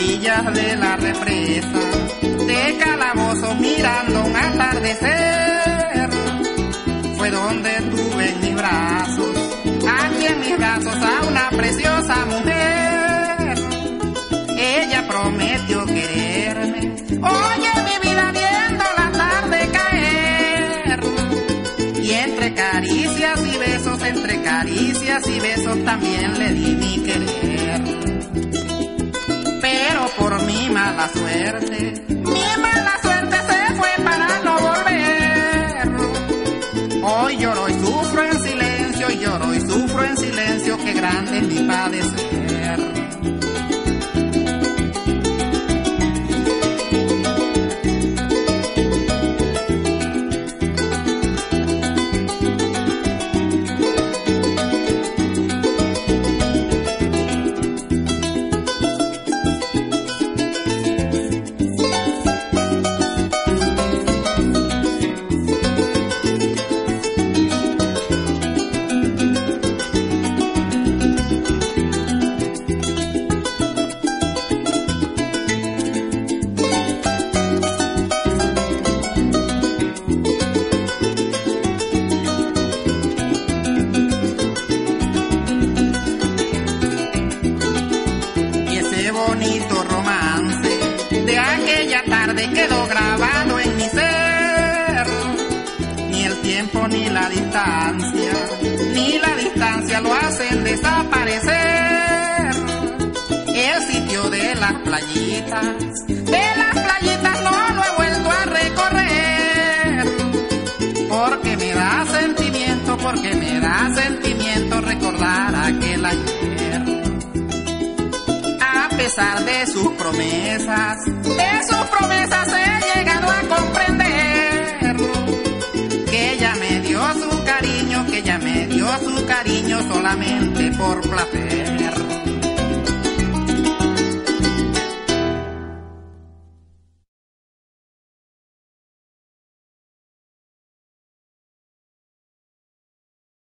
orillas de la represa, de calabozo mirando un atardecer. Fue donde tuve en mis brazos, aquí en mis brazos, a una preciosa mujer. Ella prometió quererme, oye mi vida, viendo la tarde caer. Y entre caricias y besos, entre caricias y besos también le di mi querer. Pero por mi mala suerte se fue para no volver. Hoy lloro y sufro en silencio, y lloro y sufro en silencio, qué grande es mi padecer. Bonito romance de aquella tarde quedó grabado en mi ser. Ni el tiempo ni la distancia lo hacen desaparecer. El sitio de las playitas no lo he vuelto a recorrer. Porque me da sentimiento recordar aquel ayer. A pesar de sus promesas he llegado a comprender que ella me dio su cariño solamente por placer.